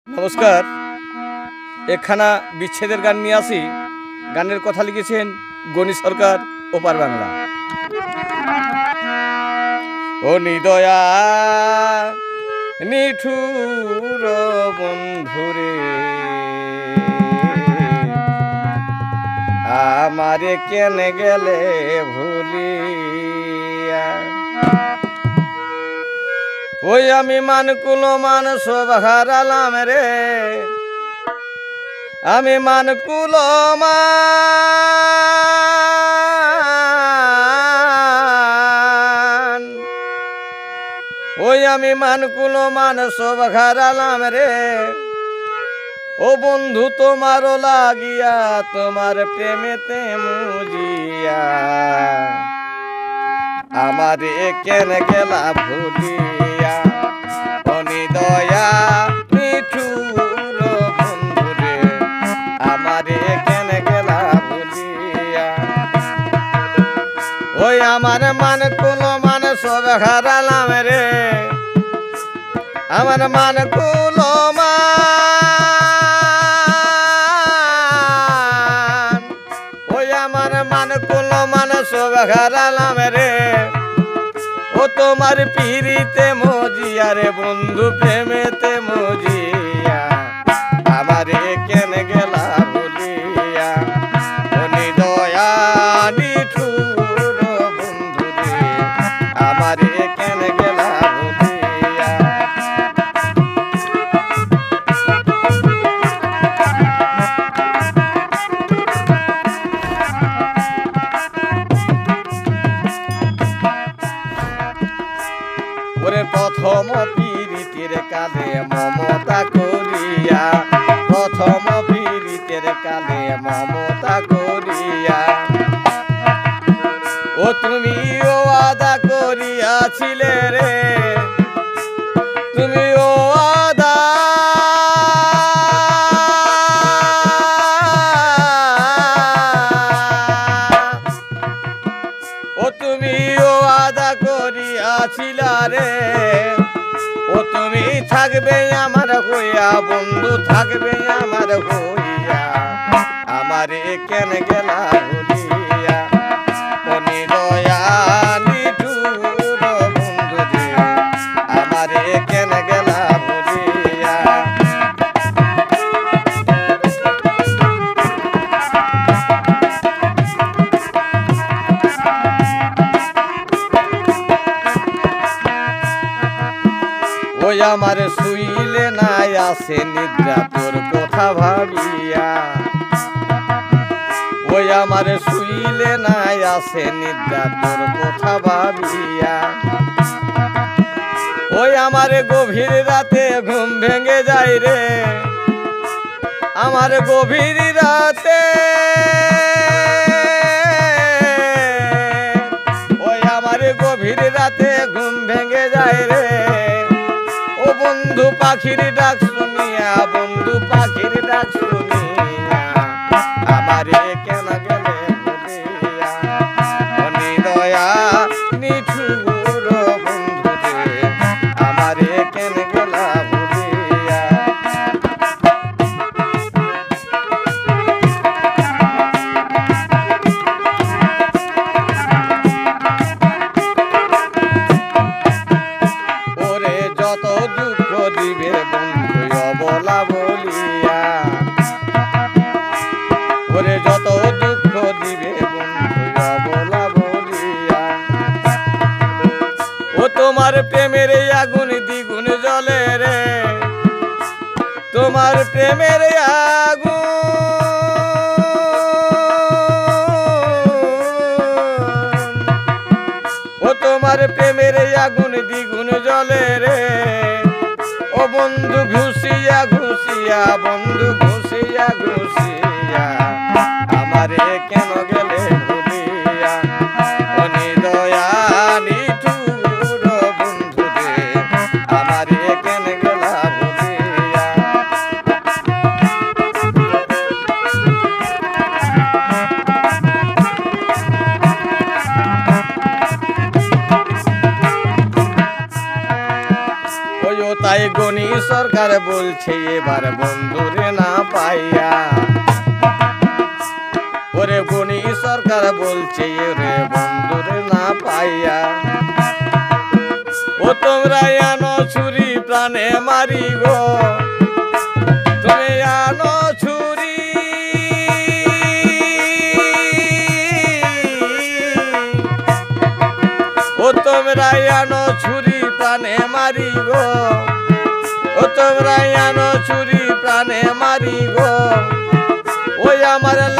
নমস্কার। একখানা বিচ্ছেদের গান নিয়ে আসি। গানের কথা লিখেছেন গণি সরকার, ওপার বাংলা। ও নিদয়া নিঠুর বন্ধুরে, আমারে কেন গেলে ভুলিয়া। ওই আমি মানকুল মান সব হারালাম রে, আমি মানকুল মান, ওই আমি মানকুল মান সব হারালাম রে। ও বন্ধু তোমারও লাগিয়া, তোমার প্রেমেতে মুজিয়া, আমারে কেন গেলা ভুলিয়া। ও নিদয়া নিঠুর বন্ধুরে, আমারে কেন গেলা ভুলিয়া। ওই আমার মান কুল মান সব হারালাম রে, আমার মান কুল মান, ওই আমার মান কুল মান সব হারালাম রে। ও তোমার পিরিতে মজিয়া রে বন্ধু, প্রেমেতে মজিয়া, আমারে কেন গেলা ভুলিয়া। ও নিদয়া নিঠুর বন্ধু রে, আমারে কেন গেলা ভুলিয়া। ওরে প্রথম পীড়িতের কালে মমতা করিয়া, প্রথম পীড়িতের কালে মমতা করিয়া, ও তুমি ও আদা করিয়াছিলে রে, তুমি ও আদা, ও তুমি ও আদা করিয়াছিলা রে। ও তুমি থাকবে আমার হইয়া বন্ধু, থাকবে আমার হইয়া, আমারে কেন গেলা ভুলিয়া। ও নিদয়া নিঠুর বন্ধু রে, আমারে কেন গেলা ভুলিয়া। ওই আমার শুইলে নাই আসে নিদ্রা তোর কথা ভাবিয়া, ওই আমার শুইলে নাই আসে নিদ্রা তোর কথা ভাবিয়া। ওই আমার গভীর রাতে ঘুম ভেঙে যায় রে, আমার গভীর রাতে, ওই আমার গভীর রাতে ঘুম ভেঙে যায় রে। ও বন্ধু পাখির ডাক শুনিয়া, বন্ধু পাখির ডাক শুনিয়া, আমারে কেন গেলে ভুলিয়া। ও নিদয়া নিঠুর বন্ধু রে, আমারে কেন গেলা ভুলিয়া। ওরে যত দুঃখ দিবে বন্ধু অবলা বলিয়া, ওরে যত দুঃখ দিবে বন্ধু অবলা বলিয়া। ও তোমার প্রেমের আগুন দ্বিগুণ জ্বলে রে, তোমার প্রেমের আগুন, ও তোমার প্রেমের আগুন দ্বিগুণ জ্বলে রে। ও বন্ধু ঘুষিয়া ঘুষিয়া, বন্ধু ঘুষিয়া ঘুষিয়া, আমারে কেন গেলে ভুলিয়া। ও নিদয়া নিঠুর বন্ধু রে, আমারে কেন গেলা ভুলিয়া। ওই তাই গণি গনি সরকার বলছে এবার বন্ধুরে না পাইয়া, ওরে গনি সরকার বলছে রে বন্ধুরে না পাইয়া। ও তোমরা আনো ছুরি প্রাণে মারি গো, তুমি আনো ছুরি, ও তোমরা আনো ছুরি প্রাণে মারি গো, ও তোমরা আনো ছুরি প্রাণে মারি গো। ওই আমার